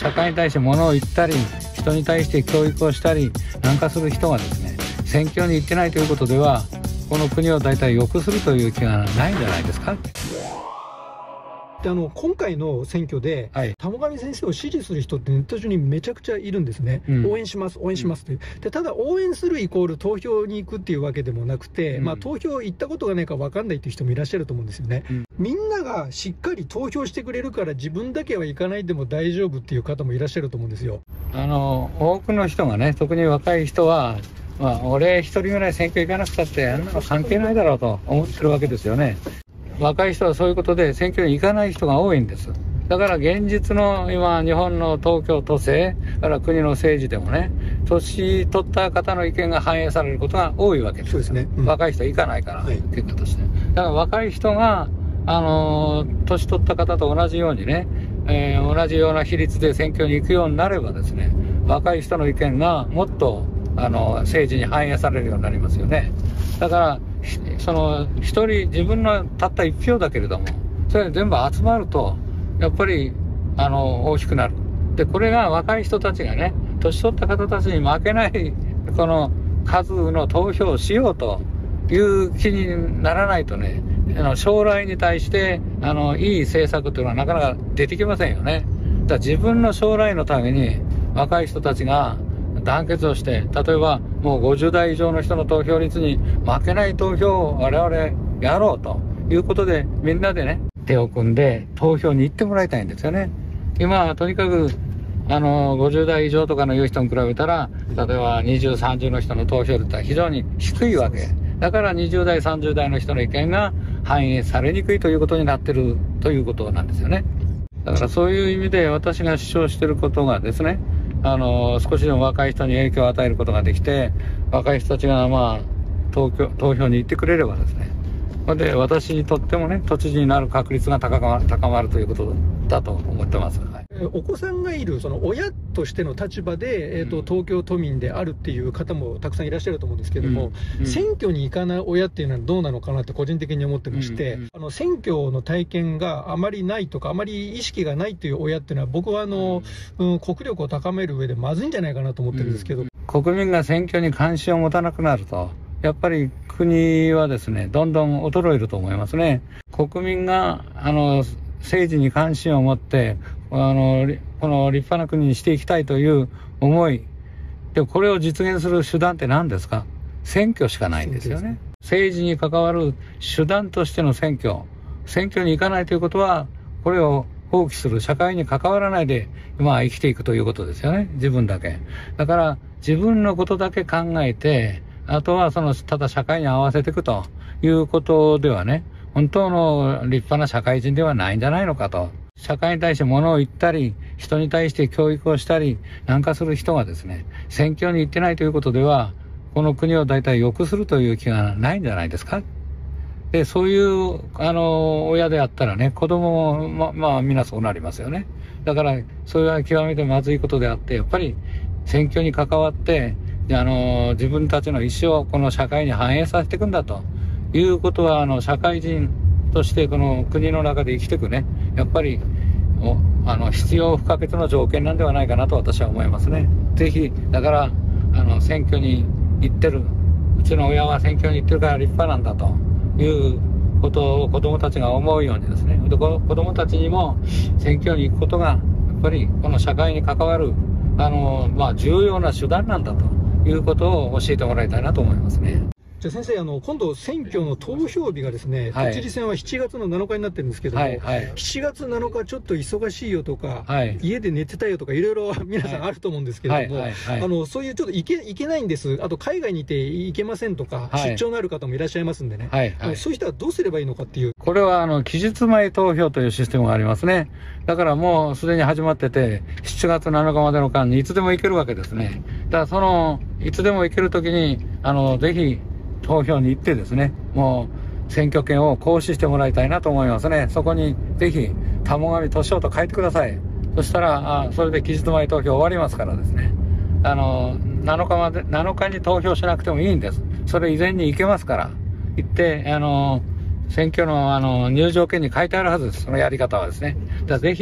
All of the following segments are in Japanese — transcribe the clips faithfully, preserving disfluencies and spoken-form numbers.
社会に対して物を言ったり、人に対して教育をしたりなんかする人がですね、選挙に行ってないということでは、この国を大体良くするという気がないんじゃないですか。 であの今回の選挙で、はい、田母神先生を支持する人ってネット上にめちゃくちゃいるんですね、うん、応援します、応援しますという、でただ、応援するイコール投票に行くっていうわけでもなくて、うんまあ、投票行ったことがないか分かんないっていう人もいらっしゃると思うんですよね、うん、みんながしっかり投票してくれるから、自分だけは行かないでも大丈夫っていう方もいらっしゃると思うんですよ。 あの多くの人がね、特に若い人は、まあ、俺一人ぐらい選挙行かなくたってあんなの関係ないだろうと思ってるわけですよね。若い人はそういうことで選挙に行かない人が多いんです。だから現実の今日本の東京都政から国の政治でもね、年取った方の意見が反映されることが多いわけです。 そうですね、うん、 若い人は行かないから、はい、結果として。だから若い人があの年取った方と同じようにね、えー、同じような比率で選挙に行くようになればですね、若い人の意見がもっとあの政治に反映されるようになりますよね。だからその一人自分のたった一票だけれども、それ全部集まるとやっぱりあの大きくなる。でこれが若い人たちがね、年取った方たちに負けないこの数の投票をしようという気にならないとね、あの将来に対してあのいい政策というのはなかなか出てきませんよね。だから自分の将来のために若い人たちが団結をして、例えばもうごじゅう代以上の人の投票率に負けない投票を我々やろうということで、みんなでね手を組んで投票に行ってもらいたいんですよね。今はとにかくあのごじゅう代以上とかのいう人に比べたら、例えばにじゅう、さんじゅうの人の投票率は非常に低いわけだから、にじゅう代、さんじゅう代の人の意見が反映されにくいということになってるということなんですよね。だからそういう意味で私が主張していることがですね、あの少しでも若い人に影響を与えることができて、若い人たちがまあ投票、投票に行ってくれればですね、で私にとってもね、都知事になる確率が高まる、高まるということだと思ってます。はい、 お子さんがいるその親としての立場で、えーとうん、東京都民であるっていう方もたくさんいらっしゃると思うんですけども、うんうん、選挙に行かない親っていうのはどうなのかなって個人的に思ってまして、うんうん、あの選挙の体験があまりないとか、あまり意識がないという親っていうのは、僕はあの、うん、国力を高める上でまずいんじゃないかなと思ってるんですけど、うん、 国民が選挙に関心を持たなくなると、やっぱり国はですね、どんどん衰えると思いますね。国民があの政治に関心を持ってあのこの立派な国にしていきたいという思いでも、これを実現する手段って何ですか？選挙しかないんですよね。政治に関わる手段としての選挙選挙に行かないということは、これを放棄する、社会に関わらないでまあ生きていくということですよね。自分だけだから自分のことだけ考えて、あとはそのただ社会に合わせていくということではね、本当の立派な社会人ではないんじゃないのかと。社会に対して物を言ったり、人に対して教育をしたりなんかする人がですね、選挙に行ってないということでは、この国を大体良くするという気がないんじゃないですか。でそういうあの親であったらね、子供もま、まあ皆そうなりますよね。だからそれは極めてまずいことであって、やっぱり選挙に関わってあの自分たちの意思をこの社会に反映させていくんだということは、あの社会人としてこの国の中で生きていくね、やっぱりあの必要不可欠の条件なんではないかなと私は思いますね。ぜひだからあの選挙に行ってる、うちの親は選挙に行ってるから立派なんだということを子どもたちが思うようにですね、で子どもたちにも選挙に行くことがやっぱりこの社会に関わるあの、まあ、重要な手段なんだということを教えてもらいたいなと思いますね。 じゃあ先生、あの今度選挙の投票日がですね、はい、都知事選はしちがつのなのかになってるんですけども、はいはい、しちがつなのかちょっと忙しいよとか、はい、家で寝てたよとかいろいろ皆さんあると思うんですけれども、あのそういうちょっと行け、行けないんです、あと海外にいて行けませんとか、はい、出張のある方もいらっしゃいますんでね、はいはい、そういう人はどうすればいいのかっていう。 これはあの期日前投票というシステムがありますね。だからもうすでに始まってて、しちがつなのかまでの間にいつでも行けるわけですね。だからそのいつでも行けるときにあのぜひ投票に行ってですね、もう選挙権を行使してもらいたいなと思いますね。そこにぜひ田母神俊夫と書いてください。そしたらあそれで期日前投票終わりますからですね、あのなのかまでなのかに投票しなくてもいいんです。それ以前に行けますから、行ってあの選挙のあの入場券に書いてあるはずです。そのやり方はですね。だからぜひ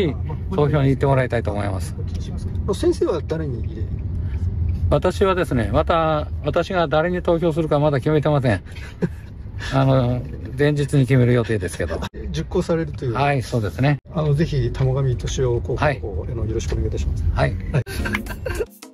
投票に行ってもらいたいと思います。 先生は誰に入れ私はですね、また、私が誰に投票するかまだ決めてません。あの、前日に決める予定ですけど。 熟考されるという。 はい、そうですね。 あの、ぜひ、玉上俊夫候補を、はい、よろしくお願いいたします。 はい。はい